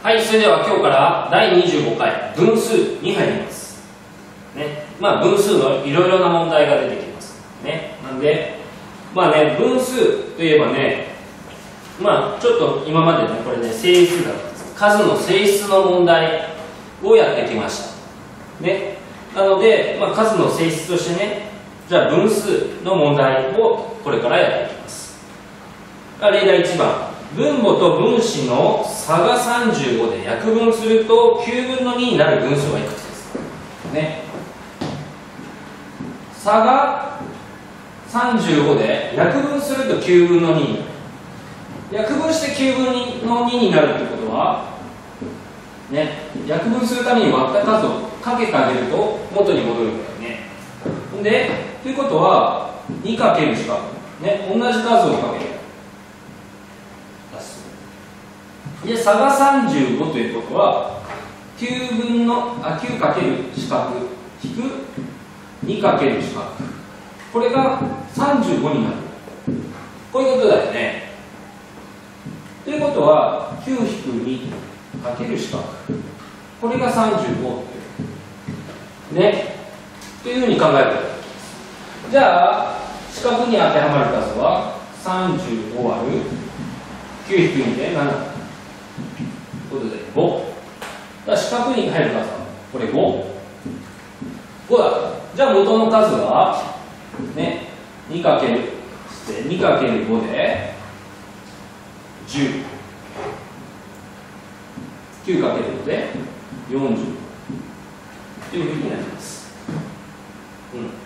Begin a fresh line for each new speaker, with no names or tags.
はい、それでは今日から第25回分数に入ります。ね、分数のいろいろな問題が出てきます。ね、なんで、分数といえばね、ちょっと今までね、これね、整数だったんです。数の性質の問題をやってきました。ね、なので、数の性質としてね、じゃあ分数の問題をこれからやっていきます。例題1番。分母と分子の差が35で約分すると9分の2になる分数はいくつですか、ね、差が35で約分すると9分の2になる。約分して9分の2になるってことは、ね、約分するために割った数をかけてあげると元に戻るんだよね。で、ということは 2× 四角、ね、同じ数をかける。で、差が35ということは 9× 四角引く 2× 四角、これが35になる。こういうことだよね。ということは 9-2× 四角、これが35ね、というふうに考える。じゃあ四角に当てはまる数は35割る 9-2 で7ということで5。だから四角に入る数はこれ5だ。じゃあ元の数はね、2×5 で10、9×5 で40というふうになります。